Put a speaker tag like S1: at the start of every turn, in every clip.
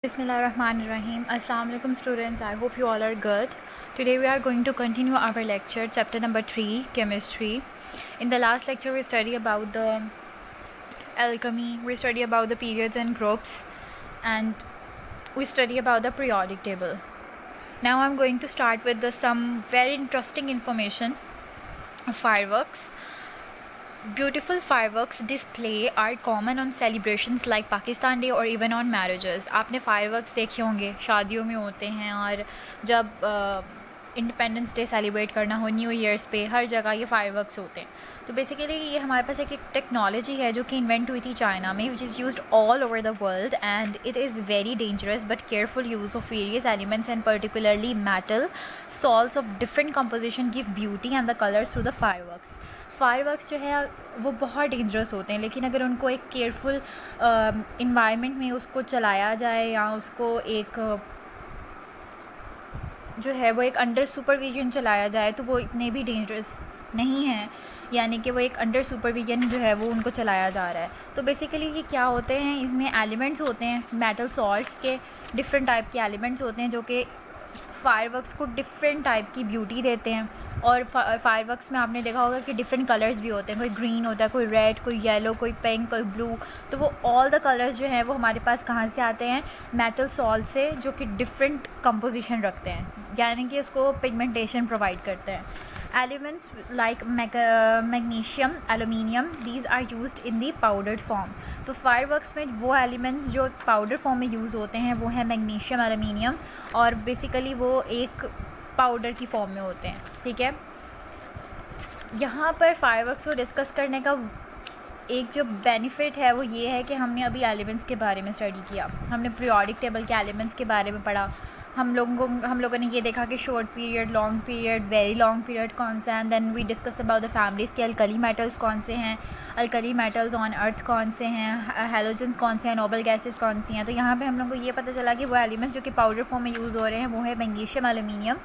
S1: Bismillahirrahmanirrahim. Assalamu alaikum students. I hope you all are good. Today we are going to continue our lecture, chapter number 3, chemistry. In the last lecture we studied about the alchemy, we studied about the periods and groups, and we studied about the periodic table. Now I'm going to start with some very interesting information of fireworks. Beautiful fireworks display are common on celebrations like Pakistan Day or even on marriages. आपने fireworks देखे होंगे, शादियों में होते हैं, और जब independence day celebrate करना हो, न्यू ईयर्स पे, हर जगह ये फायरवर्क्स होते हैं. तो बेसिकली ये हमारे पास एक टेक्नोलॉजी है जो कि इन्वेंट हुई थी चाइना में, which is used all over the world, and it is very dangerous but careful use of various elements and particularly metal salts of different composition give beauty and the colours to the fireworks. Fireworks जो है वो बहुत dangerous होते हैं, लेकिन अगर उनको एक केयरफुल इन्वायरमेंट में उसको चलाया जाए, या उसको एक जो है वो एक अंडर सुपरविजन चलाया जाए, तो वो इतने भी डेंजरस नहीं हैं. यानी कि वो एक अंडर सुपरविजन जो है वो उनको चलाया जा रहा है. तो बेसिकली ये क्या होते हैं, इसमें एलिमेंट्स होते हैं मेटल सॉल्ट्स के, डिफरेंट टाइप के एलिमेंट्स होते हैं जो कि फायरवर्क्स को डिफरेंट टाइप की ब्यूटी देते हैं. और फायरवर्क्स में आपने देखा होगा कि डिफरेंट कलर्स भी होते हैं, कोई ग्रीन होता है, कोई रेड, कोई येलो, कोई पिंक, कोई ब्लू. तो वो ऑल द कलर्स जो हैं वो हमारे पास कहाँ से आते हैं, मेटल सॉल्ट से, जो कि डिफरेंट कंपोजिशन रखते हैं, यानी कि उसको पिगमेंटेशन प्रोवाइड करते हैं. Elements like magnesium, aluminium, these are used in the powdered form. तो फायरवर्क्स में वो एलिमेंट्स जो पाउडर फॉर्म में यूज़ होते हैं वो है मैग्नीशियम, एल्यूमिनियम, और बेसिकली वो एक पाउडर की फॉर्म में होते हैं. ठीक है, यहाँ पर फायरवर्क्स को डिस्कस करने का एक जो बेनिफिट है वो ये है कि हमने अभी एलिमेंट्स के बारे में स्टडी किया, हमने पीरियोडिक टेबल के एलिमेंट्स के बारे में पढ़ा. हम लोगों ने ये देखा कि short period, long period, very long period कौन सा है, and then we discuss about the families के अल्कली मेटल्स कौन से हैं, अल्कली मेटल्स ऑन अर्थ कौन से हैं, हैलोजेंस कौन से हैं, नोबल गैसेस कौन सी हैं. तो यहाँ पे हम लोगों को ये पता चला कि वो एलिमेंट्स जो कि पाउडर फॉर्म में यूज़ हो रहे हैं वो है magnesium, aluminium.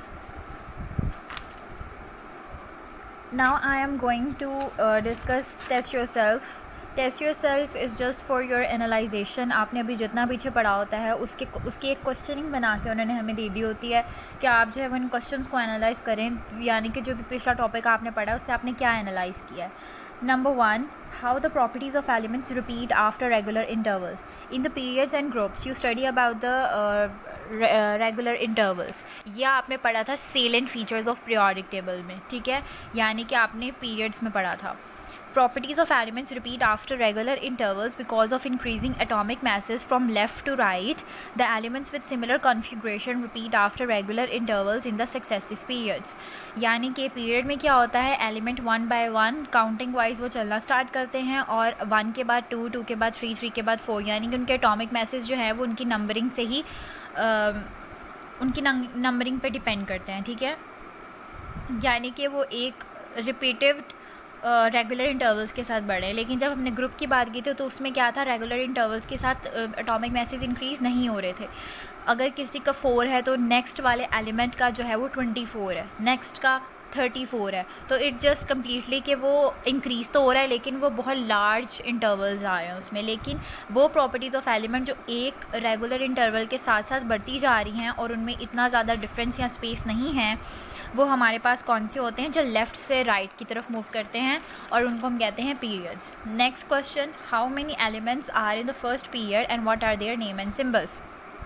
S1: Now I am going to discuss test yourself is just for your analysation. आपने अभी जितना पीछे पढ़ा होता है उसकी एक क्वेश्चनिंग बना के उन्होंने हमें दे दी होती है कि आप जो है वो इन क्वेश्चंस को एनालाइज करें, यानी कि जो भी पिछला टॉपिक आपने पढ़ा उससे आपने क्या एनालाइज किया है. Number 1, how the properties of elements repeat after regular intervals. In the periods and groups you study about the regular intervals. यह आपने पढ़ा था salient features of periodic table में. ठीक है, यानी कि आपने periods में पढ़ा था. Properties of elements repeat after regular intervals because of increasing atomic masses from left to right. The elements with similar configuration repeat after regular intervals in the successive periods. यानी कि पीरियड में क्या होता है, element 1 by 1 counting wise वो चलना start करते हैं, और 1 के बाद 2, 2 के बाद 3, 3 के बाद 4, यानी कि उनके एटॉमिक मैसेज जो है वो उनकी नंबरिंग से ही उनकी नंबरिंग पे डिपेंड करते हैं. ठीक है, यानी कि वो एक रिपीटिव रेगुलर इंटरवल्स के साथ बढ़े. लेकिन जब हमने ग्रुप की बात की थी तो उसमें क्या था, रेगुलर इंटरवल्स के साथ एटॉमिक मैसेज इंक्रीज़ नहीं हो रहे थे. अगर किसी का 4 है तो नेक्स्ट वाले एलिमेंट का जो है वो 24 है, नेक्स्ट का 34 है. तो इट जस्ट कम्प्लीटली कि वो इंक्रीज़ तो हो रहा है लेकिन वो बहुत लार्ज इंटरवल्स आ रहे हैं उसमें. लेकिन वो प्रॉपर्टीज़ ऑफ एलिमेंट जो एक रेगुलर इंटरवल के साथ साथ बढ़ती जा रही हैं और उनमें इतना ज़्यादा डिफरेंस या स्पेस नहीं है, वो हमारे पास कौन से होते हैं, जो लेफ़्ट से राइट की तरफ मूव करते हैं, और उनको हम कहते हैं periods. Next question, how many elements are in the first period and what are their name and symbols.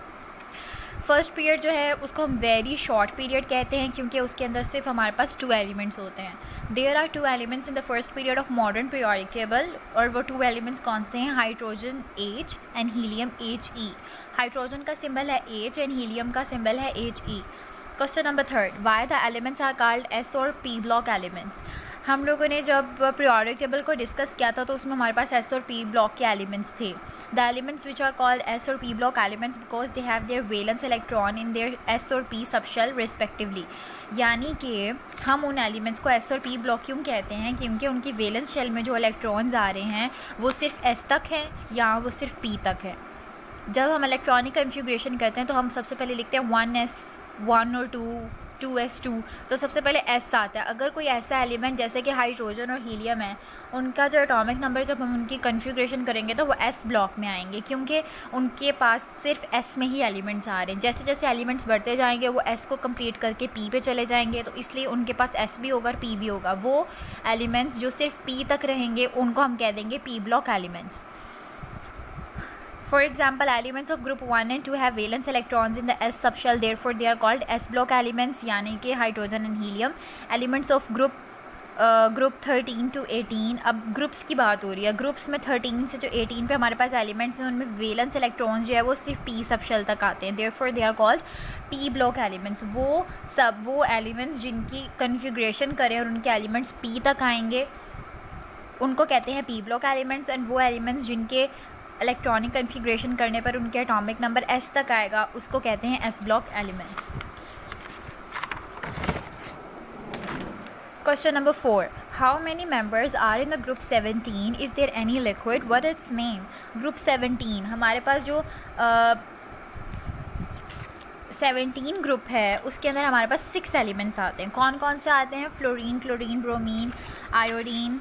S1: First period जो है उसको हम वेरी शॉर्ट पीरियड कहते हैं क्योंकि उसके अंदर सिर्फ हमारे पास 2 एलिमेंट्स होते हैं. There are 2 elements in the first period of modern periodic table, और वो 2 एलिमेंट्स कौन से हैं, hydrogen H and helium He. Hydrogen का सिंबल है H एंड हीलियम का सिंबल है He. Question number 3, why the elements are called S और P ब्लॉक एलिमेंट्स. हम लोगों ने जब पीरियोडिक टेबल को डिस्कस किया था तो उसमें हमारे पास S और P ब्लॉक के एलिमेंट्स थे. The elements which are called S और P block elements because they have their valence electron in their S और P सबशेल रिस्पेक्टिवली. यानी कि हम उन एलिमेंट्स को S और P ब्लॉक क्यों कहते हैं, क्योंकि उनकी वैलेंस शेल में जो इलेक्ट्रॉन्स आ रहे हैं वो सिर्फ S तक हैं या वो सिर्फ P तक है. जब हम इलेक्ट्रॉनिक कन्फिग्रेशन करते हैं तो हम सबसे पहले लिखते हैं 1s, 1 और 2, 2s2, तो सबसे पहले s आता है। अगर कोई ऐसा एलिमेंट जैसे कि हाइड्रोजन और हीलियम है, उनका जो एटॉमिक नंबर जब हम उनकी कन्फिग्रेशन करेंगे तो वो s ब्लॉक में आएंगे, क्योंकि उनके पास सिर्फ s में ही एलिमेंट्स आ रहे हैं। जैसे जैसे एलिमेंट्स बढ़ते जाएंगे वो s को कंप्लीट करके p पे चले जाएंगे, तो इसलिए उनके पास s भी होगा और p भी होगा। वो एलिमेंट्स जो सिर्फ p तक रहेंगे उनको हम कह देंगे p block elements. For example, elements of group 1 and 2 have valence electrons in the s subshell, therefore they are called s block elements, यानी कि hydrogen and helium. Elements of group 13 to 18, अब groups की बात हो रही है। Groups में 13 से जो 18 पे हमारे पास एलिमेंट्स हैं, उनमें वेलेंस इलेक्ट्रॉन्स जो है वो सिर्फ p सबशेल तक आते हैं, therefore they are called p block elements. वो एलिमेंट्स जिनकी कन्फिग्रेशन करें और उनके एलिमेंट्स p तक आएंगे उनको कहते हैं p ब्लॉक एलिमेंट्स, एंड वो एलिमेंट्स जिनके इलेक्ट्रॉनिक कन्फिग्रेशन करने पर उनके एटॉमिक नंबर s तक आएगा उसको कहते हैं s block elements. Question number 4. How many members are in the group 17? Is there any liquid? What its name? Group 17, हमारे पास जो 17 ग्रुप है उसके अंदर हमारे पास 6 एलिमेंट्स आते हैं। कौन कौन से आते हैं? Fluorine, chlorine, bromine, iodine,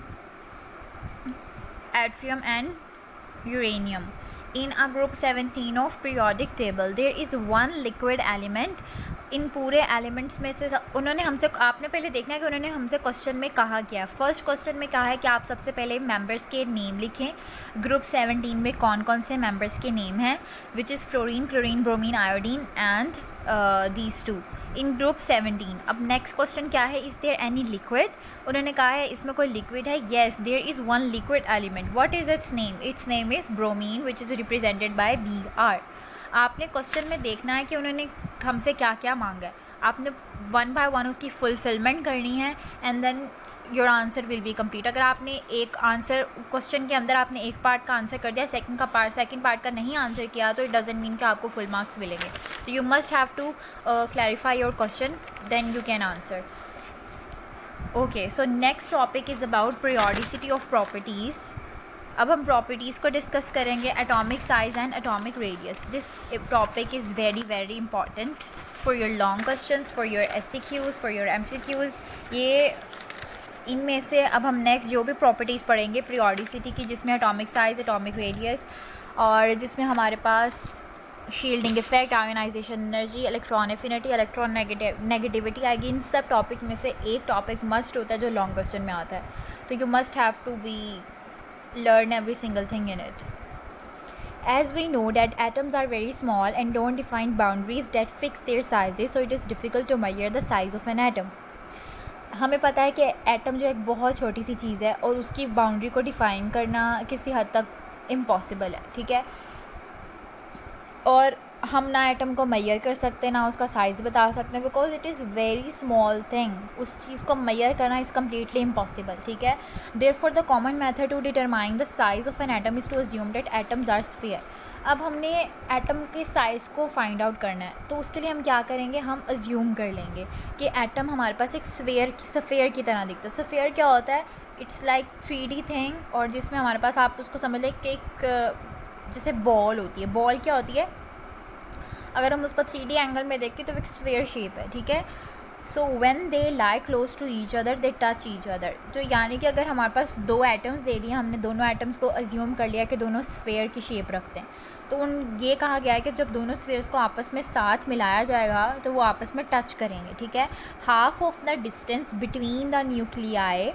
S1: yttrium and uranium. In a group 17 of periodic table there is one liquid element. इन पूरे एलिमेंट्स में से उन्होंने हमसे, आपने पहले देखना है कि उन्होंने हमसे क्वेश्चन में कहा क्या है। फर्स्ट क्वेश्चन में कहा है कि आप सबसे पहले मेंबर्स के नेम लिखें। ग्रुप 17 में कौन कौन से मेंबर्स के नेम हैं, which is fluorine, chlorine, bromine, iodine and these two in group 17। अब नेक्स्ट क्वेश्चन क्या है? Is there any liquid? उन्होंने कहा है इसमें कोई लिक्विड है। Yes, there is one liquid element. What is its name? Its name is bromine which is represented by Br। आपने क्वेश्चन में देखना है कि उन्होंने हमसे क्या क्या मांगा है। आपने 1 by 1 उसकी फुलफिलमेंट करनी है and then your answer will be complete. अगर आपने एक आंसर क्वेश्चन के अंदर आपने एक पार्ट का आंसर कर दिया, सेकंड पार्ट का नहीं आंसर किया, तो इट डजंट मीन कि आपको फुल मार्क्स मिलेंगे। तो you must have to clarify your question, then you can answer. Okay, so next topic is about periodicity of properties. अब हम प्रॉपर्टीज़ को डिस्कस करेंगे, atomic size and atomic radius. This topic is very very important for your long questions, for your SCQs, for your MCQs। ये इनमें से अब हम next जो भी प्रॉपर्टीज़ पढ़ेंगे पीरियोडिसिटी की, जिसमें एटॉमिक साइज़, एटॉमिक रेडियस और जिसमें हमारे पास shielding effect, ionisation energy, electron affinity, electron negativity आएगी। इन सब टॉपिक में से एक टॉपिक मस्ट होता है जो लॉन्ग क्वेश्चन में आता है। तो you must have to be learn every single thing in it. As we know that atoms are very small and don't define boundaries that fix their sizes, so it is difficult to measure the size of an atom. हमें पता है कि atom जो एक बहुत छोटी सी चीज़ है और उसकी बाउंड्री को डिफ़ाइन करना किसी हद तक इम्पॉसिबल है, ठीक है। और हम ना एटम को मेजर कर सकते ना उसका साइज़ बता सकते हैं, because it is very small thing. उस चीज़ को मेजर करना इज़ कम्प्लीटली इम्पॉसिबल, ठीक है। Therefore the common method to determine the size of an atom is to assume that atoms are sphere. अब हमने एटम के साइज़ को फाइंड आउट करना है, तो उसके लिए हम क्या करेंगे? हम अज्यूम कर लेंगे कि एटम हमारे पास एक सफ़ेयर की तरह दिखता है। सफ़ेयर क्या होता है? इट्स लाइक 3D थिंग, और जिसमें हमारे पास, आप उसको समझ लें कि एक जैसे बॉल होती है। बॉल क्या होती है? अगर हम उसको 3D एंगल में देखें तो एक स्फीयर शेप है, ठीक है। So when they lie close to each other they touch each other. तो यानी कि अगर हमारे पास 2 एटम्स दे दिए, हमने दोनों एटम्स को अज्यूम कर लिया कि दोनों स्फीयर की शेप रखते हैं, तो ये कहा गया है कि जब दोनों स्फीयर्स को आपस में साथ मिलाया जाएगा तो वो आपस में टच करेंगे, ठीक है। Half of the distance between the nuclei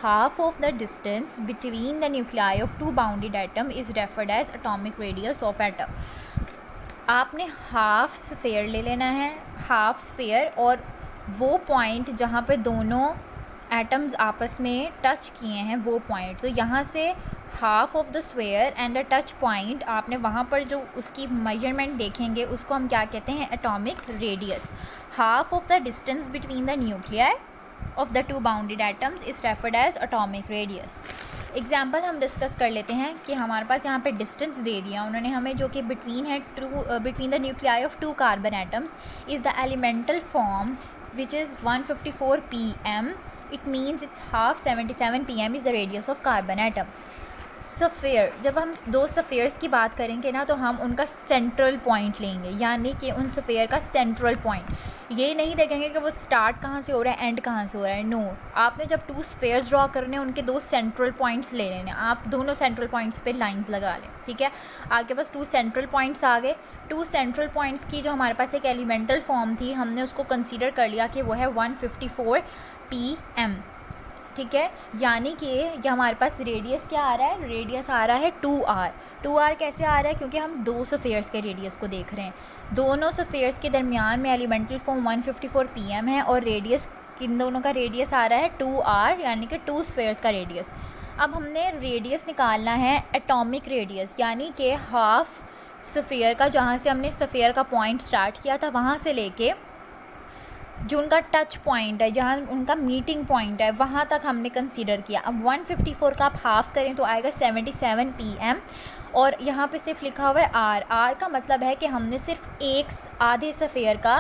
S1: of 2 bounded atom is referred as atomic radius of atom. आपने हाफ स्फीयर ले लेना है, हाफ स्फीयर, और वो पॉइंट जहाँ पे दोनों एटम्स आपस में टच किए हैं वो पॉइंट, तो यहाँ से half of the sphere and the touch point, आपने वहाँ पर जो उसकी मेजरमेंट देखेंगे उसको हम क्या कहते हैं? Atomic radius. Half of the distance between the nuclei of the 2 bounded atoms is referred as atomic radius. Example हम डिस्कस कर लेते हैं कि हमारे पास यहाँ पे डिस्टेंस दे दिया उन्होंने हमें, जो कि between the nuclei of 2 carbon atoms is the elemental form which is 154 pm. It means its half 77 pm is the radius of carbon atom. Sphere, जब हम 2 सफ़ेयर्स की बात करेंगे ना, तो हम उनका सेंट्रल पॉइंट लेंगे, यानी कि उन सफ़ेयर का सेंट्रल पॉइंट। ये नहीं देखेंगे कि वो स्टार्ट कहाँ से हो रहा है, एंड कहाँ से हो रहा है। नो, आपने जब 2 स्फेयर्स ड्रॉ करने हैं, उनके 2 सेंट्रल पॉइंट्स ले लेने, आप दोनों सेंट्रल पॉइंट्स पे लाइंस लगा लें, ठीक है। आपके पास 2 सेंट्रल पॉइंट्स आ गए। 2 सेंट्रल पॉइंट्स की जो हमारे पास एक एलिमेंटल फॉर्म थी, हमने उसको कंसीडर कर लिया कि वो है 154 pm, ठीक है। यानी कि ये हमारे पास रेडियस क्या आ रहा है, रेडियस आ रहा है 2r। 2r कैसे आ रहा है, क्योंकि हम 2 सफ़ेयर्स के रेडियस को देख रहे हैं। दोनों सफ़ेयर्स के दरमियान में एलिमेंटल फॉर्म 154 pm है, और रेडियस, किन दोनों का रेडियस आ रहा है 2r, यानी कि 2 स्फेयर्स का रेडियस। अब हमने रेडियस निकालना है एटॉमिक रेडियस, यानी कि हाफ सफ़ेयर का, जहाँ से हमने सफ़ेयर का पॉइंट स्टार्ट किया था वहाँ से लेके जो उनका टच पॉइंट है, जहाँ उनका मीटिंग पॉइंट है, वहाँ तक हमने कंसीडर किया। अब 154 का आप हाफ़ करें तो आएगा 77 pm, और यहाँ पे सिर्फ लिखा हुआ है r। r का मतलब है कि हमने सिर्फ एक आधे सफ़ेयर का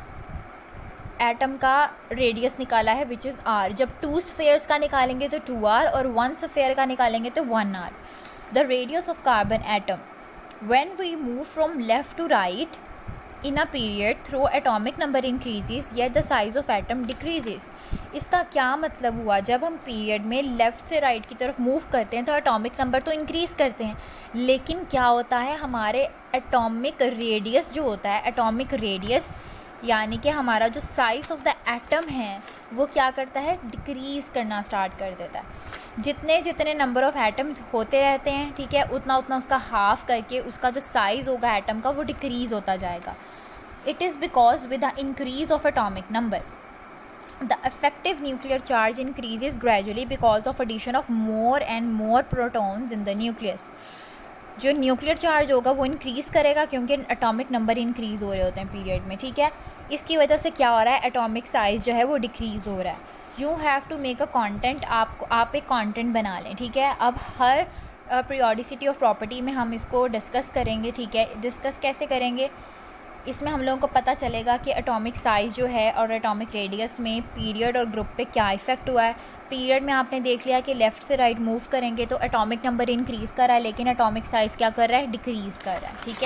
S1: एटम का रेडियस निकाला है, विच इज़ r। जब 2 स्फेयर्स का निकालेंगे तो 2r, और 1 सफ़ेयर का निकालेंगे तो 1r। The radius of carbon atom when we move from left to right in a period through atomic number increases yet the size of atom decreases। इसका क्या मतलब हुआ, जब हम पीरियड में लेफ़्ट से राइट की तरफ मूव करते हैं तो एटॉमिक नंबर तो इंक्रीज़ करते हैं, लेकिन क्या होता है, हमारे एटॉमिक रेडियस जो होता है, एटॉमिक रेडियस यानी कि हमारा जो साइज़ ऑफ द एटम है वो क्या करता है, डिक्रीज़ करना स्टार्ट कर देता है। जितने जितने नंबर ऑफ़ एटम्स होते रहते हैं, ठीक है, उतना उतना उसका हाफ़ करके उसका जो साइज़ होगा एटम का वो डिक्रीज़ होता जाएगा। It is because with the increase of atomic number, the effective nuclear charge increases gradually because of addition of more and more protons in the nucleus। जो न्यूक्लियर चार्ज होगा वो increase करेगा क्योंकि atomic number increase हो रहे होते हैं period में, ठीक है। इसकी वजह से क्या हो रहा है, एटॉमिक साइज़ जो है वो डिक्रीज़ हो रहा है। You have to make a content, आप एक कंटेंट बना लें, ठीक है। अब हर पीरियोडिसिटी ऑफ प्रॉपर्टी में हम इसको डिस्कस करेंगे, ठीक है। डिस्कस कैसे करेंगे, इसमें हम लोगों को पता चलेगा कि एटॉमिक साइज़ जो है और एटॉमिक रेडियस में पीरियड और ग्रुप पे क्या इफ़ेक्ट हुआ है। पीरियड में आपने देख लिया कि लेफ़्ट से राइट मूव करेंगे तो एटॉमिक नंबर इंक्रीज़ कर रहा है, लेकिन एटॉमिक साइज़ क्या कर रहा है, डिक्रीज़ कर रहा है, ठीक है।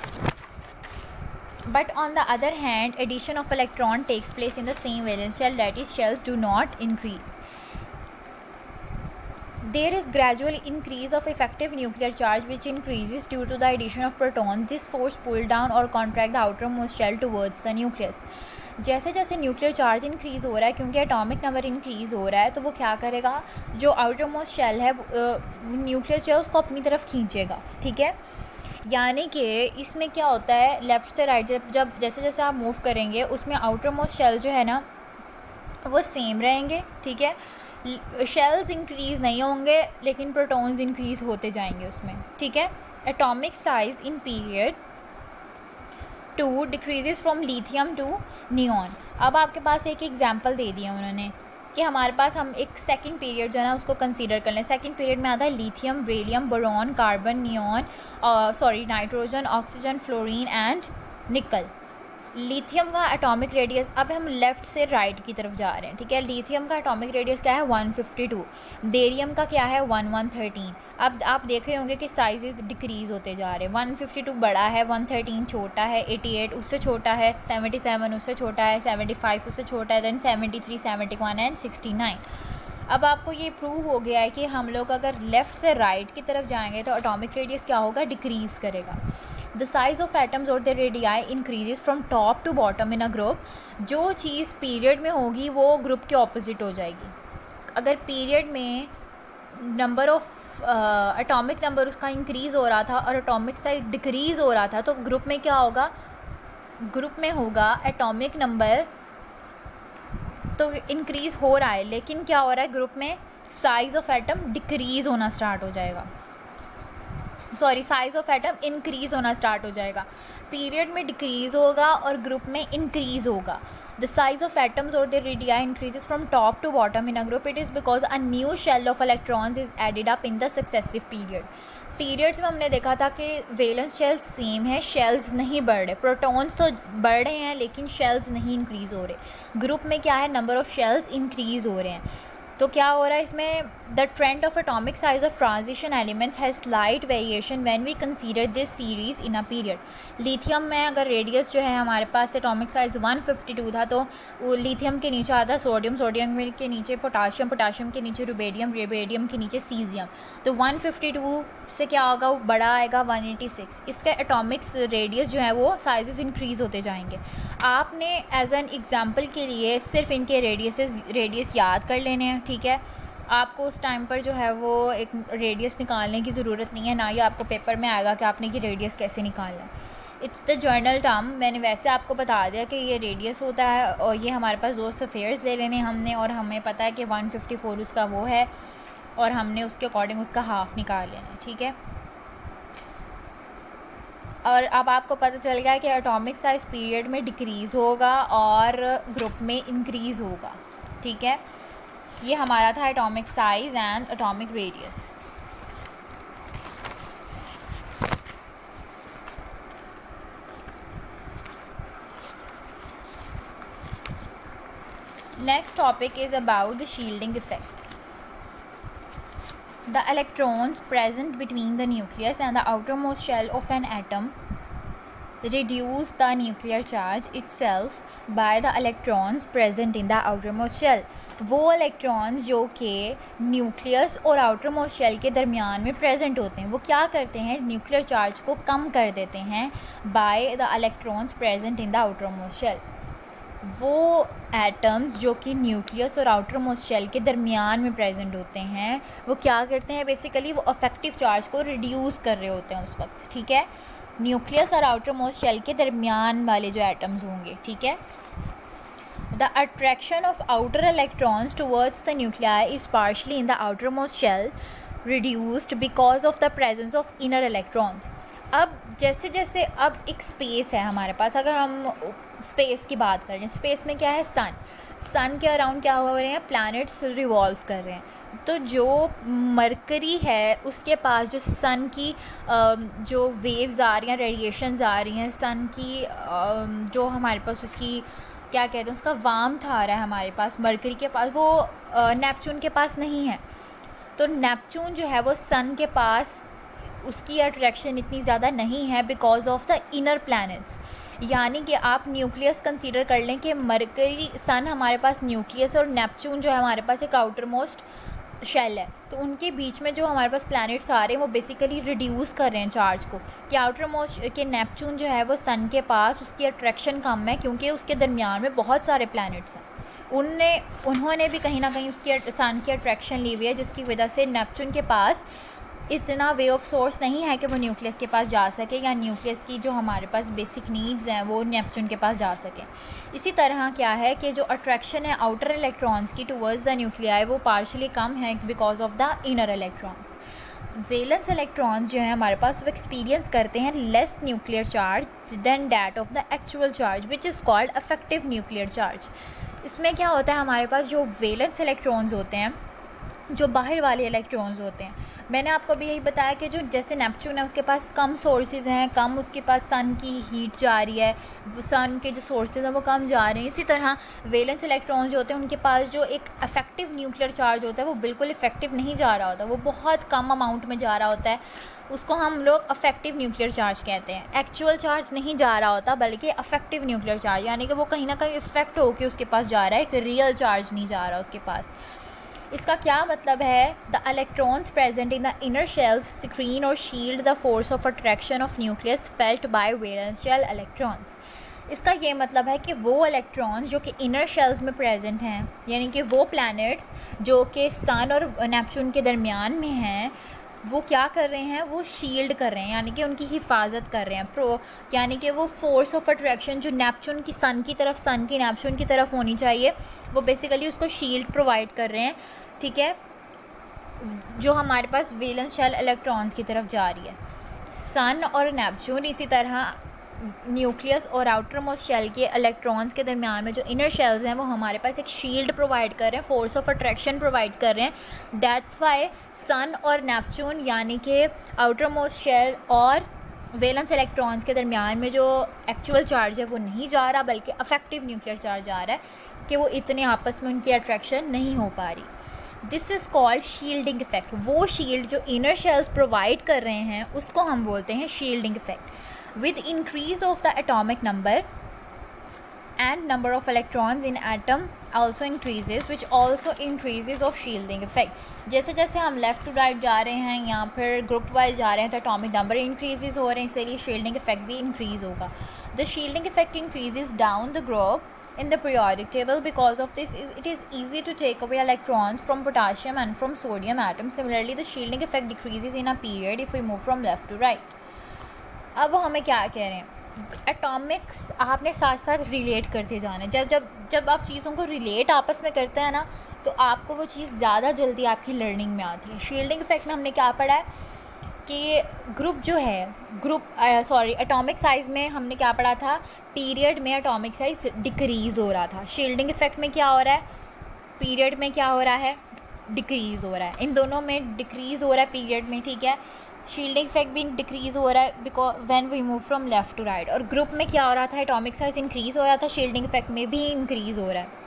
S1: But on the other hand addition of electron takes place in the same valence shell, that is shells do not increase. There is gradual increase of effective nuclear charge which increases due to the addition of protons. This force pull down or contract the outermost shell towards the nucleus। जैसे जैसे nuclear charge increase हो रहा है, क्योंकि atomic number increase हो रहा है, तो वो क्या करेगा, जो आउटर मोस्ट शेल है न्यूक्लियर जो है उसको अपनी तरफ खींचेगा, ठीक है। यानी कि इसमें क्या होता है, लेफ़्ट से राइट जब जैसे जैसे आप मूव करेंगे उसमें आउटर मोस्ट शेल जो है ना वो सेम रहेंगे, ठीक है। शेल्स इंक्रीज़ नहीं होंगे लेकिन प्रोटॉन्स इंक्रीज़ होते जाएंगे उसमें, ठीक है। Atomic size in period 2 decreases from lithium to neon. अब आपके पास एक एग्जांपल दे दिया उन्होंने कि हमारे पास हम एक सेकंड पीरियड जो है ना उसको कंसीडर कर लें। सेकंड पीरियड में आता है lithium, beryllium, boron, carbon, neon, nitrogen, oxygen, fluorine and nickel. Lithium का एटॉमिक रेडियस, अब हम लेफ़्ट से राइट की तरफ जा रहे हैं, ठीक है। लिथियम का एटॉमिक रेडियस क्या है, 152। बेरियम का क्या है, 1113। अब आप देख रहे होंगे कि साइजेस डिक्रीज़ होते जा रहे हैं। 152 बड़ा है, 113 छोटा है, 88 उससे छोटा है, 77 उससे छोटा है, 75 उससे छोटा है, दैन 73, 71 एंड 69। अब आपको ये प्रूव हो गया है कि हम लोग अगर लेफ़्ट से राइट की तरफ जाएंगे तो एटॉमिक रेडियस क्या होगा, डिक्रीज़ करेगा। द साइज़ ऑफ एटम्स और the radii increases from top to bottom in a group. जो चीज़ पीरियड में होगी वो ग्रुप के ऑपोजिट हो जाएगी। अगर पीरियड में नंबर ऑफ एटॉमिक नंबर उसका इंक्रीज़ हो रहा था और एटॉमिक साइज डिक्रीज़ हो रहा था, तो ग्रुप में क्या होगा, ग्रुप में होगा एटॉमिक नंबर तो इंक्रीज़ हो रहा है, लेकिन क्या हो रहा है, ग्रुप में साइज़ ऑफ एटम डिक्रीज़ होना स्टार्ट हो जाएगा, साइज़ ऑफ एटम इंक्रीज़ होना स्टार्ट हो जाएगा। पीरियड में डिक्रीज़ होगा और ग्रुप में इंक्रीज़ होगा। द साइज़ ऑफ एटम्स और the radii increases from top to bottom in a group. It is because a new shell of electrons is added up in the successive period. Periods में हमने देखा था कि valence shells same है, shells नहीं बढ़ रहे, प्रोटॉन्स तो बढ़ रहे हैं लेकिन शेल्स नहीं इंक्रीज़ हो रहे। ग्रुप में क्या है, नंबर ऑफ़ शेल्स इंक्रीज़ हो रहे हैं। तो क्या हो रहा है इसमें, the trend of atomic size of transition elements has slight variation when we consider this series in a period. Lithium में अगर रेडियस जो है हमारे पास एटॉमिक साइज 152 था, तो वो लिथियम के नीचे आता है सोडियम, सोडियम के नीचे पोटाशियम, पोटाशियम के नीचे रुबेडियम, रुबेडियम के नीचे सीजियम। तो 152 से क्या होगा, वो बड़ा आएगा 186। इसका एटॉमिक्स रेडियस जो है वो साइजेस इंक्रीज़ होते जाएंगे। आपने एज एन एग्जांपल के लिए सिर्फ इनके रेडियस याद कर लेने हैं, ठीक है। आपको उस टाइम पर जो है वो एक रेडियस निकालने की ज़रूरत नहीं है, ना ही आपको पेपर में आएगा कि आपने कि रेडियस कैसे निकालना है। It's the general term. मैंने वैसे आपको बता दिया कि ये रेडियस होता है, और ये हमारे पास 2 सफ़ेयर्स ले लेने हमने, और हमें पता है कि 154 उसका वो है, और हमने उसके अकॉर्डिंग उसका हाफ़ निकाल लेना है, ठीक है। और अब आपको पता चल गया कि एटॉमिक साइज़ पीरियड में डिक्रीज़ होगा और ग्रुप में इंक्रीज़ होगा, ठीक है। ये हमारा था atomic size and atomic radius. Next topic is about the shielding effect. The electrons present between the nucleus and the outermost shell of an atom reduce the nuclear charge itself by the electrons present in the outermost shell। वो electrons जो कि nucleus और outermost shell के दरमियान में present होते हैं, वो क्या करते हैं, न्यूक्लियर चार्ज को कम कर देते हैं by the electrons present in the outermost shell। वो एटम्स जो कि न्यूक्लियस और आउटर मोस्ट शेल के दरमियान में प्रेजेंट होते हैं, वो क्या करते हैं, बेसिकली वो अफेक्टिव चार्ज को रिड्यूस कर रहे होते हैं उस वक्त, ठीक है। न्यूक्लियस और आउटर मोस्ट शेल के दरमियान वाले जो एटम्स होंगे, ठीक है। The attraction of outer electrons towards the nuclei is partially in the outermost shell reduced because of the presence of inner electrons. अब जैसे जैसे अब एक स्पेस है हमारे पास, अगर हम स्पेस की बात करें, स्पेस में क्या है, सन के अराउंड क्या हो रहे हैं, प्लैनेट्स रिवॉल्व कर रहे हैं। तो जो मरकरी है उसके पास जो सन की जो वेव्स आ रही हैं, रेडिएशंस आ रही हैं सन की, जो हमारे पास उसकी क्या कहते हैं, उसका वार्मथ आ रहा है हमारे पास, मरकरी के पास, वो नेपच्यून के पास नहीं है। तो नेपच्यून जो है वो सन के पास उसकी अट्रैक्शन इतनी ज़्यादा नहीं है because of the inner planets. यानी कि आप न्यूक्लियस कंसीडर कर लें कि मरकरी, सन हमारे पास न्यूक्लियस, और नेपच्यून जो है हमारे पास एक आउटर मोस्ट शेल है। तो उनके बीच में जो हमारे पास प्लैनेट्स आ रहे हैं वो बेसिकली रिड्यूस कर रहे हैं चार्ज को, कि आउटर मोस्ट के नेपच्यून जो है वो सन के पास उसकी अट्रैक्शन कम है, क्योंकि उसके दरमियान में बहुत सारे प्लैनेट्स हैं। उन्होंने भी कहीं ना कहीं उसकी सन की अट्रैक्शन ली हुई है, जिसकी वजह से नेपच्यून के पास इतना वे ऑफ सोर्स नहीं है कि वो न्यूक्लियस के पास जा सके, या न्यूक्लियस की जो हमारे पास बेसिक नीड्स हैं वो नेपच्यून के पास जा सके। इसी तरह क्या है कि जो अट्रैक्शन है आउटर इलेक्ट्रॉन्स की टुवर्ड्स द न्यूक्लियाई वो पार्शली कम है because of the inner electrons. Valence electrons जो है हमारे पास वो एक्सपीरियंस करते हैं less nuclear charge than that of the actual charge which is called effective nuclear charge. इसमें क्या होता है, हमारे पास जो वेलेंस इलेक्ट्रॉन्स होते हैं, जो बाहर वाले इलेक्ट्रॉन्स होते हैं, मैंने आपको भी यही बताया कि जो जैसे नेपच्यून है उसके पास कम सोर्सेज हैं, कम उसके पास सन की हीट जा रही है, सन के जो सोर्सेज हैं वो कम जा रहे हैं। इसी तरह वेलेंस इलेक्ट्रॉन्स जो होते हैं उनके पास जो एक इफेक्टिव न्यूक्लियर चार्ज होता है वो बिल्कुल इफेक्टिव नहीं जा रहा होता, वो बहुत कम अमाउंट में जा रहा होता है, उसको हम लोग अफेक्टिव न्यूक्लियर चार्ज कहते हैं। एक्चुअल चार्ज नहीं जा रहा होता बल्कि अफेक्टिव न्यूक्लियर चार्ज, यानी कि वो कहीं ना कहीं इफेक्ट होकर उसके पास जा रहा है, एक रियल चार्ज नहीं जा रहा उसके पास। इसका क्या मतलब है, the electrons present in the inner shells screen और shield the force of attraction of nucleus felt by valence shell electrons. इसका ये मतलब है कि वो इलेक्ट्रॉन्स जो कि इनर शेल्स में प्रेजेंट हैं, यानी कि वो प्लैनेट्स जो कि सन और नेपच्यून के दरमियान में हैं, वो क्या कर रहे हैं, वो शील्ड कर रहे हैं, यानी कि उनकी हिफाजत कर रहे हैं। यानी कि वो फोर्स ऑफ अट्रैक्शन जो नेपच्यून की सन की तरफ, सन की नेपच्यून की तरफ होनी चाहिए, वो बेसिकली उसको शील्ड प्रोवाइड कर रहे हैं, ठीक है, जो हमारे पास वैलेंस शेल इलेक्ट्रॉन्स की तरफ जा रही है। सन और नेपच्यून, इसी तरह न्यूक्लियस और आउटर मोस्ट शेल के इलेक्ट्रॉन्स के दरमियान में जो इनर शेल्स हैं वो हमारे पास एक शील्ड प्रोवाइड कर रहे हैं, फोर्स ऑफ अट्रैक्शन प्रोवाइड कर रहे हैं। दैट्स वाई सन और नेपच्यून यानी कि आउटर मोस्ट शेल और वैलेंस इलेक्ट्रॉन्स के दरमियान में जो एक्चुअल चार्ज है वो नहीं जा रहा, बल्कि अफेक्टिव न्यूक्लियर चार्ज आ रहा है, कि वो इतने आपस में उनकी अट्रैक्शन नहीं हो पा रही। This is called shielding effect. वो शील्ड जो इनर शेल्स प्रोवाइड कर रहे हैं उसको हम बोलते हैं shielding effect. With increase of the atomic number and number of electrons in atom also increases, which also increases of shielding effect। जैसे जैसे हम लेफ़्ट टू राइट जा रहे हैं या फिर ग्रुप वाइज जा रहे हैं तो एटॉमिक नंबर इंक्रीजेज हो रहे हैं, इसलिए शील्डिंग इफेक्ट भी इंक्रीज़ होगा। The shielding effect increases down the group in the periodic table. Because of this it is easy to take away electrons from potassium and from sodium atoms. Similarly the shielding effect decreases in a period if we move from left to right। अब वो हमें क्या कह रहे हैं, Atomics आपने साथ साथ रिलेट करते जाना है। जब आप चीज़ों को रिलेट आपस में करते हैं ना तो आपको वो चीज़ ज़्यादा जल्दी आपकी लर्निंग में आती है। शील्डिंग इफेक्ट में हमने क्या पढ़ा है कि ग्रुप जो है एटॉमिक साइज़ में हमने क्या पढ़ा था, पीरियड में एटॉमिक साइज़ डिक्रीज़ हो रहा था। शील्डिंग इफेक्ट में क्या हो रहा है, पीरियड में क्या हो रहा है, डिक्रीज़ हो रहा है। इन दोनों में डिक्रीज़ हो रहा है पीरियड में, ठीक है। शील्डिंग इफेक्ट भी डिक्रीज़ हो रहा है because when we move from left to right. और ग्रुप में क्या हो रहा था, एटॉमिक साइज़ इंक्रीज़ हो रहा था, शील्डिंग इफेक्ट में भी इंक्रीज़ हो रहा है।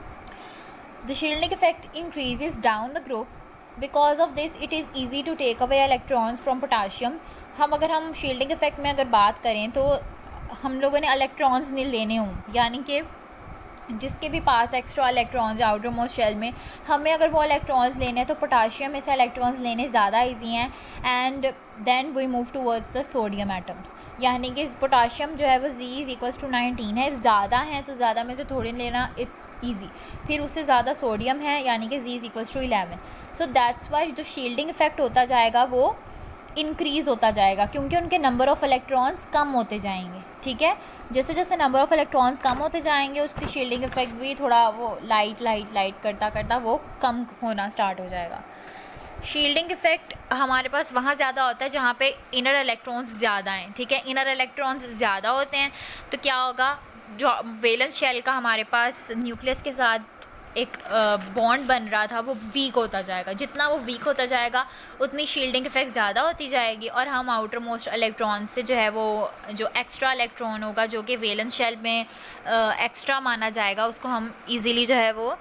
S1: The shielding effect increases down the group, because of this it is easy to take away electrons from potassium. अगर हम शील्डिंग इफेक्ट में अगर बात करें तो हम लोगों ने इलेक्ट्रॉन्स नहीं लेने हों, यानी कि जिसके भी पास extra electrons outermost shell में, हमें अगर वो इलेक्ट्रॉन्स लेने हैं तो पोटाशियम में से इलेक्ट्रॉन्स लेने ज़्यादा इजी हैं। And then we move towards the sodium atoms, यानी कि पोटाशियम जो है वो Z=19 है, ज़्यादा हैं तो ज़्यादा में से थोड़ी लेना इट्स ईजी। फिर उससे ज़्यादा सोडियम है यानी कि Z=11। सो दैट्स वाई जो शील्डिंग इफेक्ट होता जाएगा वो इंक्रीज़ होता जाएगा क्योंकि उनके नंबर ऑफ़ इलेक्ट्रॉन्स कम होते जाएंगे, ठीक है। जैसे जैसे नंबर ऑफ़ इलेक्ट्रॉन्स कम होते जाएंगे उसकी शील्डिंग इफेक्ट भी थोड़ा वो लाइट करता करता वो कम होना स्टार्ट हो जाएगा। शील्डिंग इफेक्ट हमारे पास वहाँ ज़्यादा होता है जहाँ पे इनर इलेक्ट्रॉन्स ज़्यादा हैं, ठीक है। इनर इलेक्ट्रॉन्स ज़्यादा होते हैं तो क्या होगा, जो वैलेंस शेल का हमारे पास न्यूक्लियस के साथ एक बॉन्ड बन रहा था वो वीक होता जाएगा। जितना वो वीक होता जाएगा उतनी शील्डिंग इफेक्ट ज़्यादा होती जाएगी और हम आउटर मोस्ट इलेक्ट्रॉन से जो है वो जो एक्स्ट्रा इलेक्ट्रॉन होगा जो कि वैलेंस शेल में एक्स्ट्रा माना जाएगा उसको हम इजीली जो है वो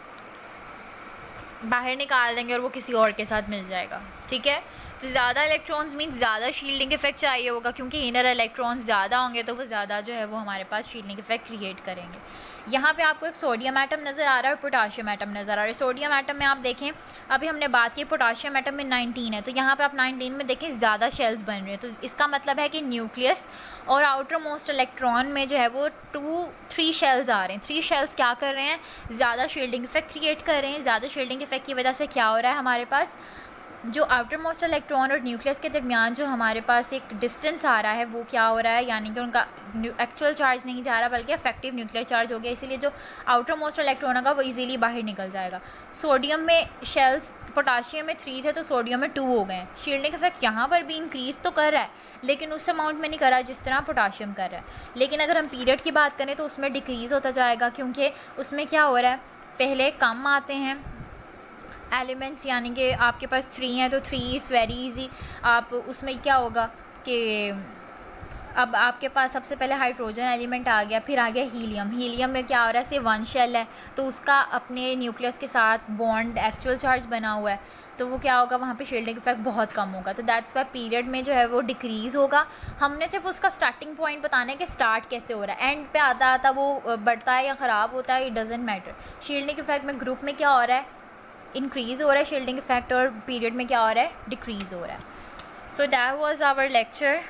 S1: बाहर निकाल देंगे और वो किसी और के साथ मिल जाएगा, ठीक है। तो ज़्यादा इलेक्ट्रॉन्स मीन्स ज़्यादा शील्डिंग इफेक्ट चाहिए होगा क्योंकि इनर इलेक्ट्रॉन्स ज़्यादा होंगे तो वो ज़्यादा जो है वो हमारे पास शील्डिंग इफेक्ट क्रिएट करेंगे। यहाँ पे आपको एक सोडियम एटम नज़र आ रहा है और पोटाशियम एटम नज़र आ रहा है। सोडियम एटम में आप देखें, अभी हमने बात की पोटाशियम एटम में 19 है, तो यहाँ पे आप 19 में देखें ज़्यादा शेल्स बन रहे हैं। तो इसका मतलब है कि न्यूक्लियस और आउटर मोस्ट इलेक्ट्रॉन में जो है वो 3 शेल्स आ रहे हैं। 3 शेल्स क्या कर रहे हैं, ज़्यादा शील्डिंग इफेक्ट क्रिएट कर रहे हैं। ज़्यादा शील्डिंग इफेक्ट की वजह से क्या हो रहा है, हमारे पास जो आउटर मोस्ट इलेक्ट्रॉन और न्यूक्लियस के दरमियान जो हमारे पास एक डिस्टेंस आ रहा है वो क्या हो रहा है, यानी कि उनका एक्चुअल चार्ज नहीं जा रहा बल्कि इफेक्टिव न्यूक्लियर चार्ज हो गया, इसीलिए जो आउटर मोस्ट इलेक्ट्रॉन होगा वो इजीली बाहर निकल जाएगा। सोडियम में शेल्स, पोटाशियम में 3 थे तो सोडियम में 2 हो गए। शील्डिंग इफेक्ट यहाँ पर भी इंक्रीज़ तो कर रहा है लेकिन उस अमाउंट में नहीं कर रहा जिस तरह पोटाशियम कर रहा है। लेकिन अगर हम पीरियड की बात करें तो उसमें डिक्रीज़ होता जाएगा क्योंकि उसमें क्या हो रहा है, पहले कम आते हैं एलिमेंट्स, यानी कि आपके पास 3 हैं तो 3 इज़ वेरी इजी। आप उसमें क्या होगा कि अब आपके पास सबसे पहले हाइड्रोजन एलिमेंट आ गया, फिर आ गया हीलियम। हीलियम में क्या हो रहा है, सिर्फ 1 शेल है तो उसका अपने न्यूक्लियस के साथ बॉन्ड एक्चुअल चार्ज बना हुआ है, तो वो क्या होगा, वहाँ पे शील्डिंग इफेक्ट बहुत कम होगा। तो दैट्स वाई पीरियड में जो है वो डिक्रीज़ होगा। हमने सिर्फ उसका स्टार्टिंग पॉइंट बताना है कि स्टार्ट कैसे हो रहा है, एंड पे आता आता वो बढ़ता है या ख़राब होता है, it doesn't matter. Shielding effect में ग्रुप में क्या हो रहा है, इंक्रीज़ हो रहा है शील्डिंग इफेक्ट, और पीरियड में क्या हो रहा है, डिक्रीज़ हो रहा है। So that was our lecture,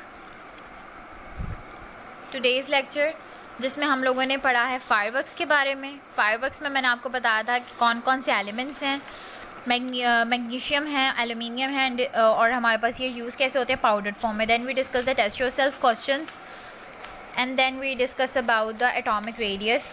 S1: today's lecture, जिसमें हम लोगों ने पढ़ा है फायरवर्क्स के बारे में। फायरवर्क्स में मैंने आपको बताया था कि कौन कौन से एलिमेंट्स हैं, मैग्नीशियम है, एल्यूमिनियम है, और हमारे पास ये यूज़ कैसे होते हैं पाउडर्ड फॉर्म में। Then we discuss the test yourself questions and then we discuss about the atomic radius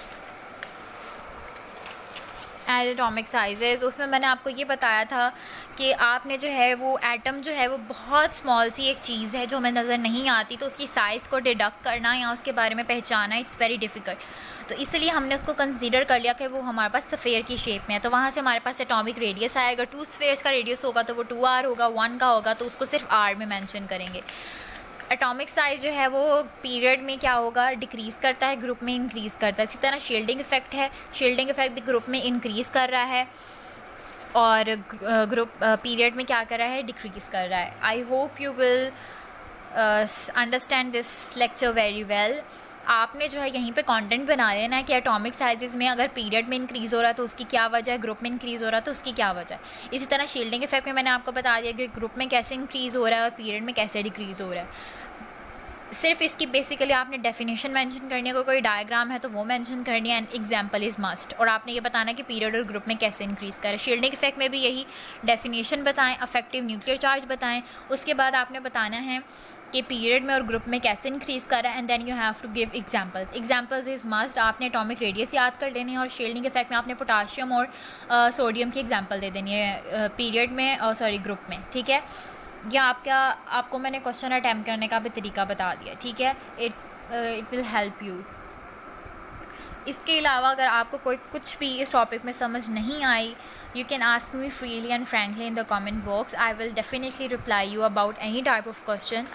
S1: and atomic sizes. उसमें मैंने आपको ये बताया था कि आपने जो है वो एटम जो है वो बहुत स्मॉल सी एक चीज़ है जो हमें नज़र नहीं आती, तो उसकी साइज़ को डिडक्ट करना या उसके बारे में पहचाना इट्स वेरी डिफ़िकल्ट। तो इसलिए हमने उसको कंसीडर कर लिया कि वो हमारे पास सफ़ेयर की शेप में है, तो वहाँ से हमारे पास एटॉमिक रेडियस आएगा। 2 स्फेयर्स का रेडियस होगा तो वो 2r होगा, 1 का होगा तो उसको सिर्फ r में मेंशन करेंगे। एटॉमिक साइज़ जो है वो पीरियड में क्या होगा, डिक्रीज़ करता है, ग्रुप में इंक्रीज़ करता है। इसी तरह शील्डिंग इफेक्ट है, शील्डिंग इफेक्ट भी ग्रुप में इंक्रीज़ कर रहा है। और ग्रुप पीरियड में क्या कर रहा है, डिक्रीज़ कर रहा है। I hope you will understand this lecture very well. आपने जो है यहीं पे कंटेंट बना लेना है कि एटॉमिक साइजेस में अगर पीरियड में इंक्रीज़ हो रहा है तो उसकी क्या वजह है, ग्रुप में इंक्रीज़ हो रहा है तो उसकी क्या वजह है। इसी तरह शील्डिंग इफेक्ट में मैंने आपको बता दिया कि ग्रुप में कैसे इंक्रीज़ हो रहा है और पीरियड में कैसे डिक्रीज़ हो रहा है। सिर्फ इसकी बेसिकली आपने डेफिनेशन मेंशन करनी है, कोई डायग्राम है तो वो मेंशन करनी है, एंड एग्जांपल इज़ मस्ट। और आपने ये बताना है कि पीरियड और ग्रुप में कैसे इंक्रीज़ करें। शील्डिंग इफेक्ट में भी यही डेफिनेशन बताएं, अफेक्टिव न्यूक्लियर चार्ज बताएं, उसके बाद आपने बताना है कि पीरियड में और ग्रुप में कैसे इंक्रीज़ करें, and then you have to give examples is must. आपने एटॉमिक रेडियस याद कर लेनी है और शील्डिंग इफेक्ट में आपने पोटाशियम और सोडियम की एग्जांपल दे देनी है पीरियड में और ग्रुप में, ठीक है। या आपको मैंने क्वेश्चन अटैम्प्ट करने का भी तरीका बता दिया, ठीक है। It will help you. इसके अलावा अगर आपको कुछ भी इस टॉपिक में समझ नहीं आई, you can ask me freely and frankly in the comment box. I will definitely reply you about any type of question.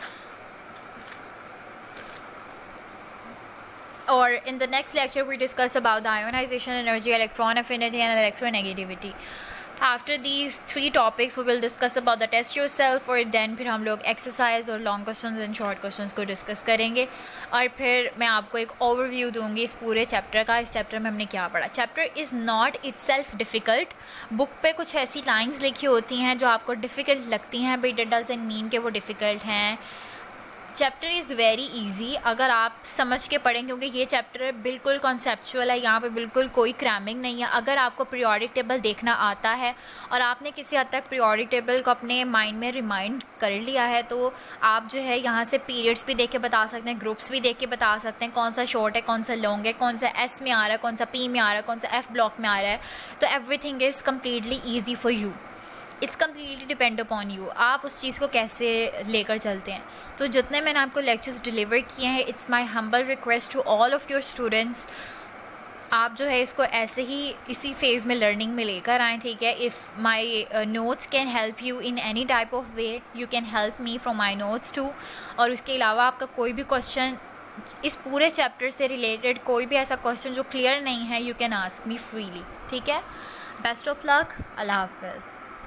S1: Or in the next lecture we discuss about the ionization energy, electron affinity and electronegativity. After these 3 topics we will discuss about the test yourself, और then फिर हम लोग exercise और long questions and short questions को discuss करेंगे। और फिर मैं आपको एक ओवरव्यू दूंगी इस पूरे चैप्टर का। इस चैप्टर में हमने क्या पढ़ा। Chapter is not itself difficult. Book पे कुछ ऐसी लाइंस लिखी होती हैं जो आपको डिफ़िकल्ट लगती हैं, बट इट डजंट मीन कि वो डिफ़िकल्ट हैं। चैप्टर इज़ वेरी इजी अगर आप समझ के पढ़ें, क्योंकि ये चैप्टर बिल्कुल कॉन्सेप्चुअल है, यहाँ पे बिल्कुल कोई क्रैमिंग नहीं है। अगर आपको पीरियोडिक टेबल देखना आता है और आपने किसी हद तक पीरियोडिक टेबल को अपने माइंड में रिमाइंड कर लिया है, तो आप जो है यहाँ से पीरियड्स भी देख के बता सकते हैं, ग्रुप्स भी देख के बता सकते हैं कौन सा शॉर्ट है, कौन सा लॉन्ग है, कौन सा एस में आ रहा है, कौन सा पी में आ रहा है, कौन सा एफ ब्लॉक में आ रहा है। तो everything is completely easy for you. It's completely depend upon you, आप उस चीज़ को कैसे लेकर चलते हैं। तो जितने मैंने आपको लेक्चर्स डिलीवर किए हैं, it's my humble request to all of your students, आप जो है इसको ऐसे ही इसी फेज़ में लर्निंग में लेकर आएँ, ठीक है। If my notes can help you in any type of way, you can help me from my notes too. और उसके अलावा आपका कोई भी क्वेश्चन इस पूरे चैप्टर से रिलेटेड, कोई भी ऐसा क्वेश्चन जो क्लियर नहीं है, you can ask me freely, ठीक है। बेस्ट ऑफ लक, अल्लाह हाफ़िज़।